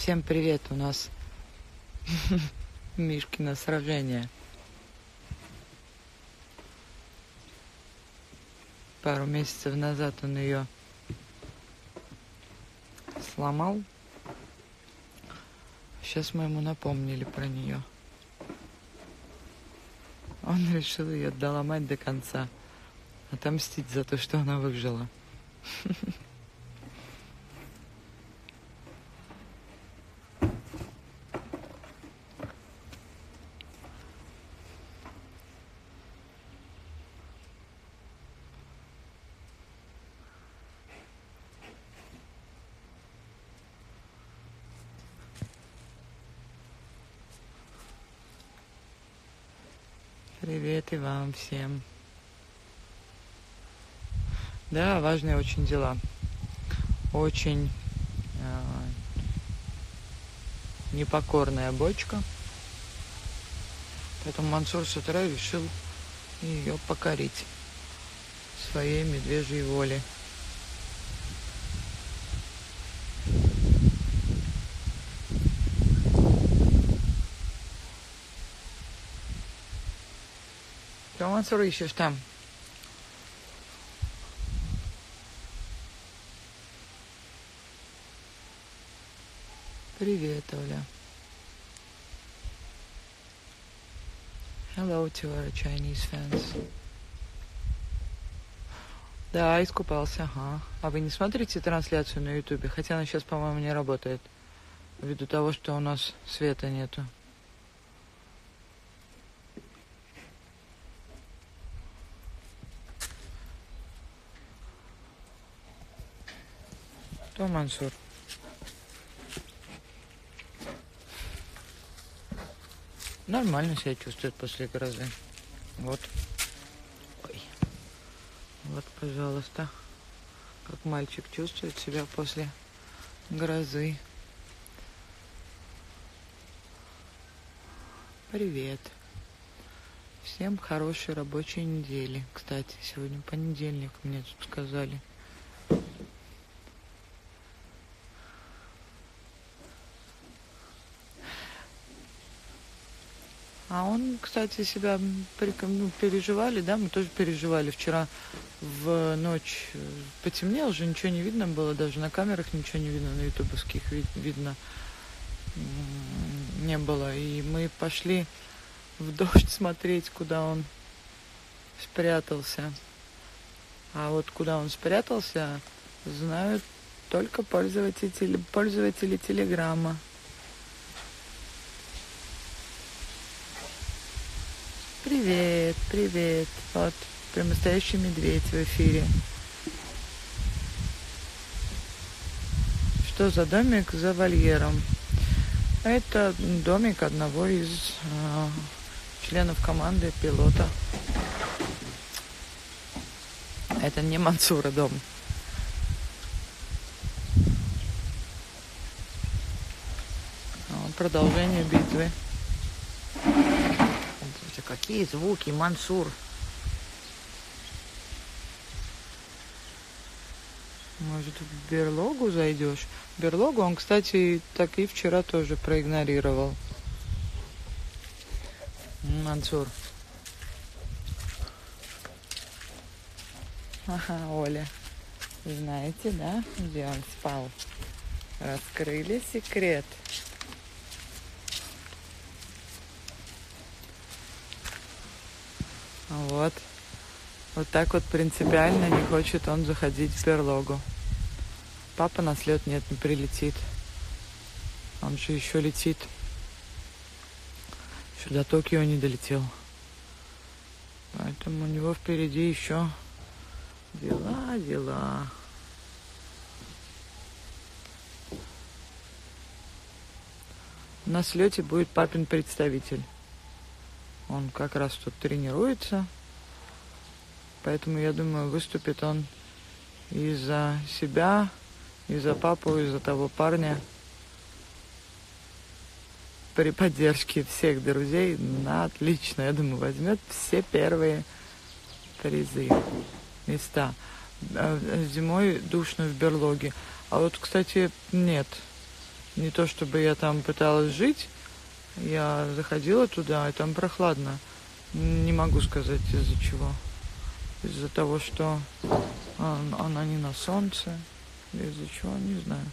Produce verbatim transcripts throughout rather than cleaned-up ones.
Всем привет, у нас Мишкино сражение. Пару месяцев назад он ее сломал. Сейчас мы ему напомнили про нее. Он решил ее доломать до конца. Отомстить за то, что она выжила. Привет и вам всем. Да, важные очень дела. Очень э, непокорная бочка. Поэтому Мансур с утра решил ее покорить своей медвежьей воле. Что, Мансур, ищешь там? Привет, Оля. Hello to our Chinese fans. Да, искупался, ага. А вы не смотрите трансляцию на Ютубе? Хотя она сейчас, по-моему, не работает. Ввиду того, что у нас света нету. Что, Мансур? Нормально себя чувствует после грозы. Вот. Ой. Вот, пожалуйста. Как мальчик чувствует себя после грозы. Привет. Всем хорошей рабочей недели. Кстати, сегодня понедельник, мне тут сказали. А он, кстати, себя ну, переживали, да, мы тоже переживали. Вчера в ночь потемнело, уже ничего не видно было, даже на камерах ничего не видно, на ютубовских вид, видно не было. И мы пошли в дождь смотреть, куда он спрятался. А вот куда он спрятался, знают только пользователи, пользователи Телеграма. Привет, привет. Вот, прям настоящий медведь в эфире. Что за домик за вольером? Это домик одного из э, членов команды пилота. Это не Мансура дом. Продолжение битвы. Какие звуки, Мансур? Может, в берлогу зайдешь? Берлогу он, кстати, так и вчера тоже проигнорировал. Мансур. Ага, Оля. Знаете, да, где он спал? Раскрыли секрет. Вот. Вот так вот принципиально не хочет он заходить в берлогу. Папа на слет нет, не прилетит. Он же еще летит. Еще до Токио не долетел. Поэтому у него впереди еще дела, дела. На слете будет папин представитель. Он как раз тут тренируется. Поэтому, я думаю, выступит он и за себя, и за папу, и за того парня. При поддержке всех друзей. На отлично, я думаю, возьмет все первые призы, места. Зимой душно в берлоге. А вот, кстати, нет. Не то чтобы я там пыталась жить, я заходила туда, и там прохладно. Не могу сказать из-за чего. Из-за того, что она не на солнце, или из-за чего, не знаю.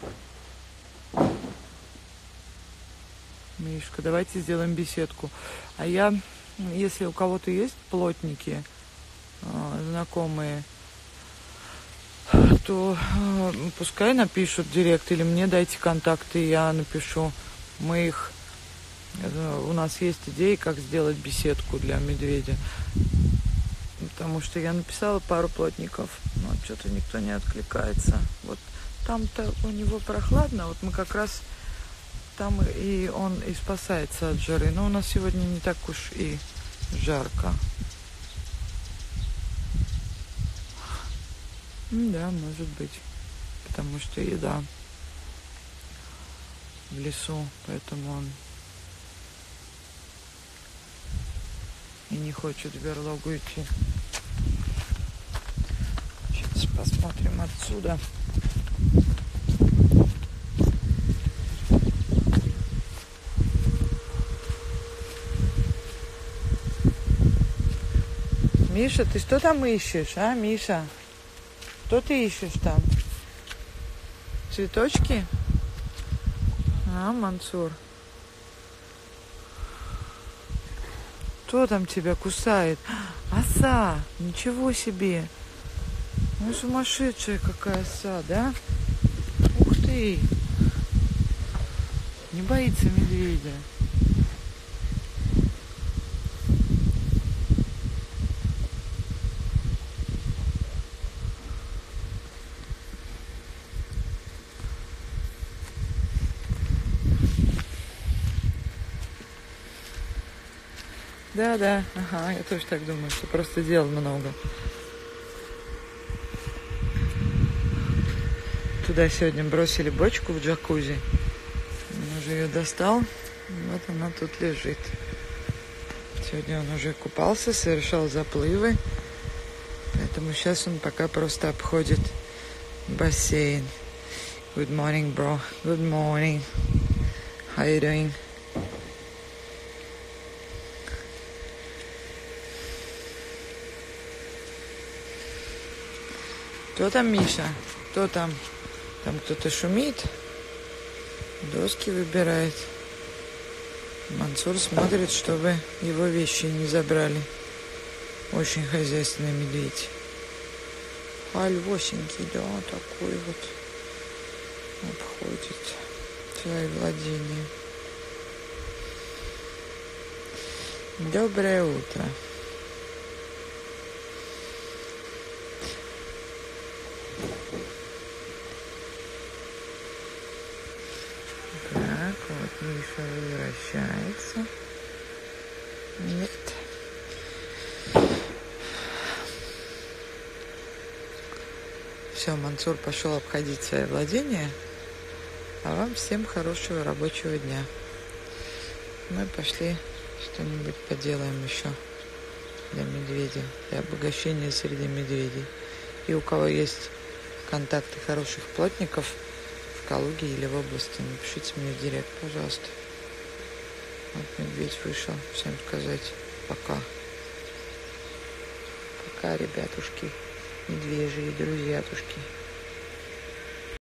Мишка, давайте сделаем беседку. А я, если у кого-то есть плотники, знакомые, то пускай напишут в директ, или мне дайте контакты, я напишу. Мы их... У нас есть идеи, как сделать беседку для медведя. Потому что я написала пару плотников, но что-то никто не откликается. Вот там-то у него прохладно, вот мы как раз там и он и спасается от жары. Но у нас сегодня не так уж и жарко. Да, может быть. Потому что еда в лесу, поэтому он и не хочет в берлогу идти. Сейчас посмотрим отсюда. Миша, ты что там ищешь, а, Миша? Что ты ищешь там? Цветочки? А, Мансур. Кто там тебя кусает? Оса! Ничего себе! Ну, сумасшедшая какая оса, да? Ух ты! Не боится медведя. Да, да, ага, я тоже так думаю, что просто дел много. Туда сегодня бросили бочку в джакузи. Он уже ее достал. Вот она тут лежит. Сегодня он уже купался, совершал заплывы. Поэтому сейчас он пока просто обходит бассейн. Good morning, bro. Good morning. How you doing? Кто там, Миша? Кто там? Там кто-то шумит, доски выбирает. Мансур смотрит, чтобы его вещи не забрали. Очень хозяйственный медведь. А львосенький, да, такой вот обходит свои владения. Доброе утро. Так, вот Миша возвращается. Нет. Все, Мансур пошел обходить свои владения. А вам всем хорошего рабочего дня. Мы пошли что-нибудь поделаем еще для медведя, для обогащения среди медведей. И у кого есть контакты хороших плотников в Калуге или в области, напишите мне в директ, пожалуйста. Вот медведь вышел. Всем сказать пока. Пока, ребятушки, медвежьи друзьятушки.